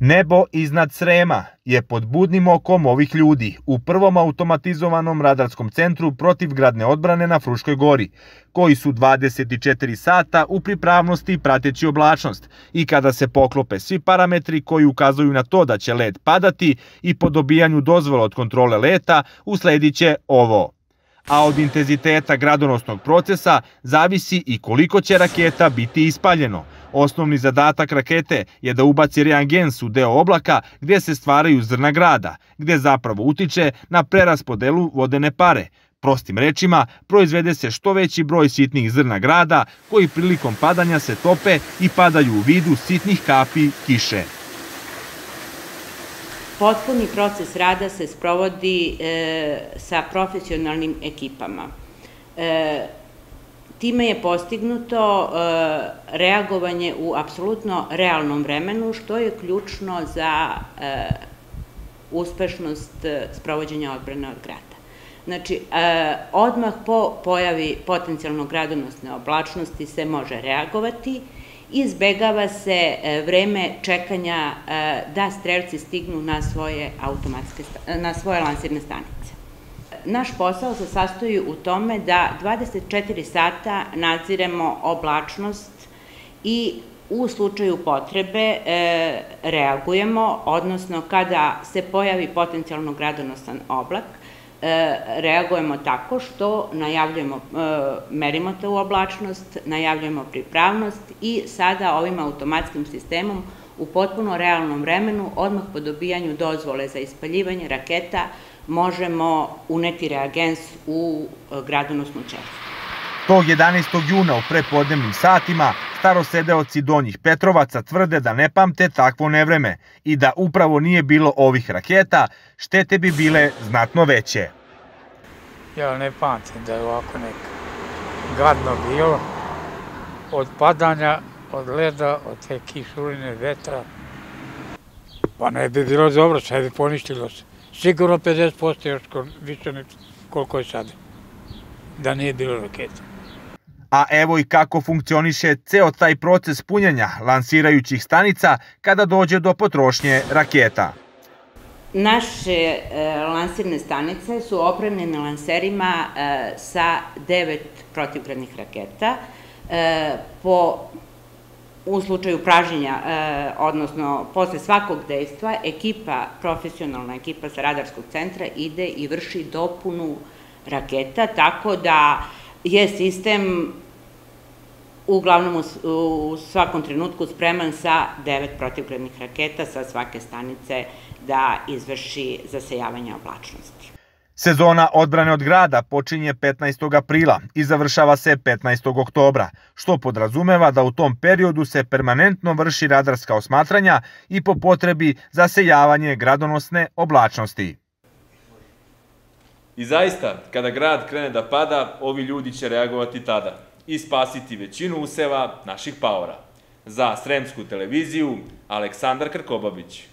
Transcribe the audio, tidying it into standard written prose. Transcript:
Nebo iznad Srema je pod budnim okom ovih ljudi u prvom automatizovanom radarskom centru protivgradne odbrane na Fruškoj gori, koji su 24 sata u pripravnosti prateći oblačnost i kada se poklope svi parametri koji ukazuju na to da će led padati i po dobijanju dozvola od kontrole leta uslediće ovo. A od intenziteta gradonosnog procesa zavisi i koliko će raketa biti ispaljeno. Osnovni zadatak rakete je da ubaci reagens u deo oblaka gdje se stvaraju zrna grada, gdje zapravo utiče na preraspodelu vodene pare. Prostim rečima, proizvede se što veći broj sitnih zrna grada koji prilikom padanja se tope i padaju u vidu sitnih kapi kiše. Potpuni proces rada se sprovodi sa profesionalnim ekipama. Time je postignuto reagovanje u apsolutno realnom vremenu, što je ključno za uspešnost sprovođenja odbrane od grada. Znači, odmah po pojavi potencijalno gradonosne oblačnosti se može reagovati, izbegava se vreme čekanja da strelci stignu na svoje lansirne stanice. Naš posao se sastoji u tome da 24 sata nadziremo oblačnost i u slučaju potrebe reagujemo, odnosno kada se pojavi potencijalno gradonosan oblak, reagujemo tako što najavljujemo, merimo tu oblačnost, najavljujemo pripravnost i sada ovim automatskim sistemom u potpuno realnom vremenu, odmah po dobijanju dozvole za ispaljivanje raketa, možemo uneti reagens u gradonosnu ćeliju. Tog 11. juna u prepodnevnim satima starosedeoci Donjih Petrovaca tvrde da ne pamte takvo nevreme i da upravo nije bilo ovih raketa, štete bi bile znatno veće. Ja ne pamtim da je ovako neka gadno bilo, od padanja, od leda, od te kišurine, vetra. Pa ne bi bilo dobro, sve bi poništilo se. Sigurno 50% još više nego koliko je sada, da nije bilo raketa. A evo i kako funkcioniše ceo taj proces punjenja lansirajućih stanica kada dođe do potrošnje raketa. Naše lansirne stanice su opremljene lanserima sa 9 protivgradnih raketa. U slučaju pražnjenja, odnosno posle svakog dejstva, profesionalna ekipa sa radarskog centra ide i vrši dopunu raketa, tako da je sistem uglavnom u svakom trenutku spreman sa 9 protivgradnih raketa sa svake stanice da izvrši zasejavanje oblačnosti. Sezona odbrane od grada počinje 15. aprila i završava se 15. oktobra, što podrazumeva da u tom periodu se permanentno vrši radarska osmatranja i po potrebi zasejavanje gradonosne oblačnosti. I zaista, kada grad krene da pada, ovi ljudi će reagovati tada i spasiti većinu useva naših paora. Za Sremsku televiziju, Aleksandar Krkobabić.